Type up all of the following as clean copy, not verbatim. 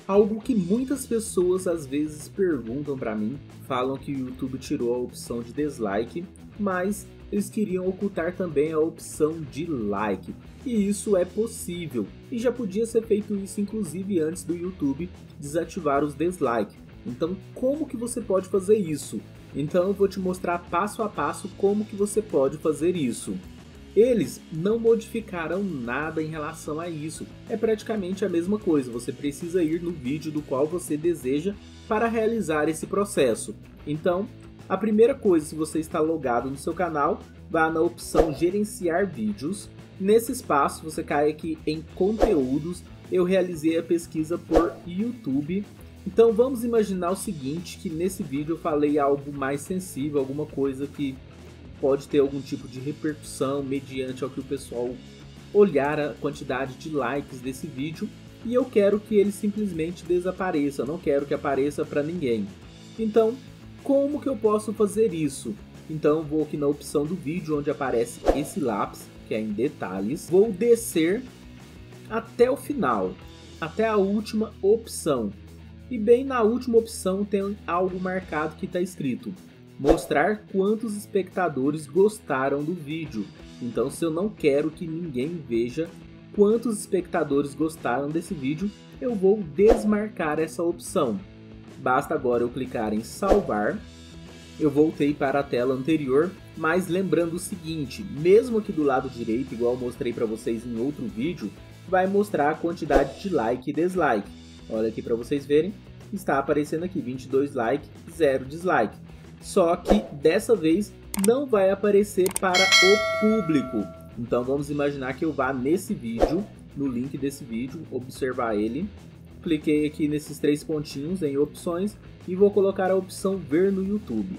Algo que muitas pessoas às vezes perguntam pra mim, falam que o YouTube tirou a opção de dislike, mas eles queriam ocultar também a opção de like. E isso é possível, e já podia ser feito isso inclusive antes do YouTube desativar os dislike. Então como que você pode fazer isso? Então eu vou te mostrar passo a passo como que você pode fazer isso. Eles não modificaram nada em relação a isso, é praticamente a mesma coisa, você precisa ir no vídeo do qual você deseja para realizar esse processo. Então, a primeira coisa, se você está logado no seu canal, vá na opção gerenciar vídeos, nesse espaço você cai aqui em conteúdos, eu realizei a pesquisa por YouTube. Então vamos imaginar o seguinte, que nesse vídeo eu falei algo mais sensível, alguma coisa que pode ter algum tipo de repercussão mediante ao que o pessoal olhar a quantidade de likes desse vídeo, e eu quero que ele simplesmente desapareça, eu não quero que apareça para ninguém. Então, como que eu posso fazer isso? Então vou aqui na opção do vídeo onde aparece esse lápis, que é em detalhes, vou descer até o final, até a última opção. E bem na última opção tem algo marcado que está escrito: mostrar quantos espectadores gostaram do vídeo. Então, se eu não quero que ninguém veja quantos espectadores gostaram desse vídeo, eu vou desmarcar essa opção. Basta agora eu clicar em salvar. Eu voltei para a tela anterior, mas lembrando o seguinte, mesmo aqui do lado direito, igual eu mostrei para vocês em outro vídeo, vai mostrar a quantidade de like e dislike. Olha aqui para vocês verem, está aparecendo aqui 22 like, 0 dislike. Só que dessa vez não vai aparecer para o público. Então vamos imaginar que eu vá nesse vídeo, no link desse vídeo, observar ele. Cliquei aqui nesses três pontinhos em opções e vou colocar a opção ver no YouTube.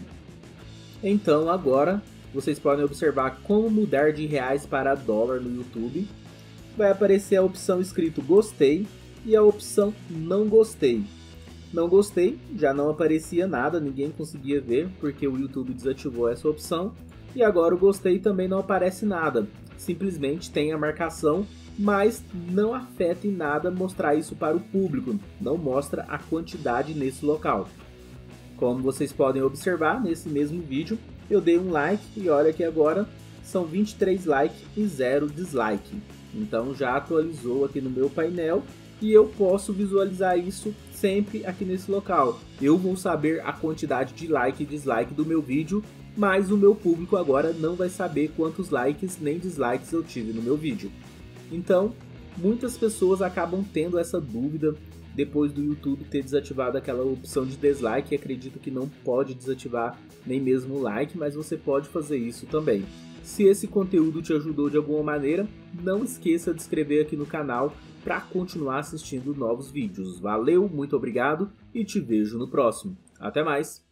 Então agora vocês podem observar como mudar de reais para dólar no YouTube. Vai aparecer a opção escrito gostei e a opção não gostei. Não gostei, já não aparecia nada, ninguém conseguia ver porque o YouTube desativou essa opção. E agora o gostei também não aparece nada, simplesmente tem a marcação, mas não afeta em nada mostrar isso para o público, não mostra a quantidade nesse local. Como vocês podem observar, nesse mesmo vídeo eu dei um like e olha que agora são 23 likes e 0 dislike. Então já atualizou aqui no meu painel. E eu posso visualizar isso sempre aqui nesse local. Eu vou saber a quantidade de like e dislike do meu vídeo, mas o meu público agora não vai saber quantos likes nem dislikes eu tive no meu vídeo. Então, muitas pessoas acabam tendo essa dúvida depois do YouTube ter desativado aquela opção de dislike. Acredito que não pode desativar nem mesmo o like, mas você pode fazer isso também. Se esse conteúdo te ajudou de alguma maneira, não esqueça de se inscrever aqui no canal para continuar assistindo novos vídeos. Valeu, muito obrigado e te vejo no próximo. Até mais!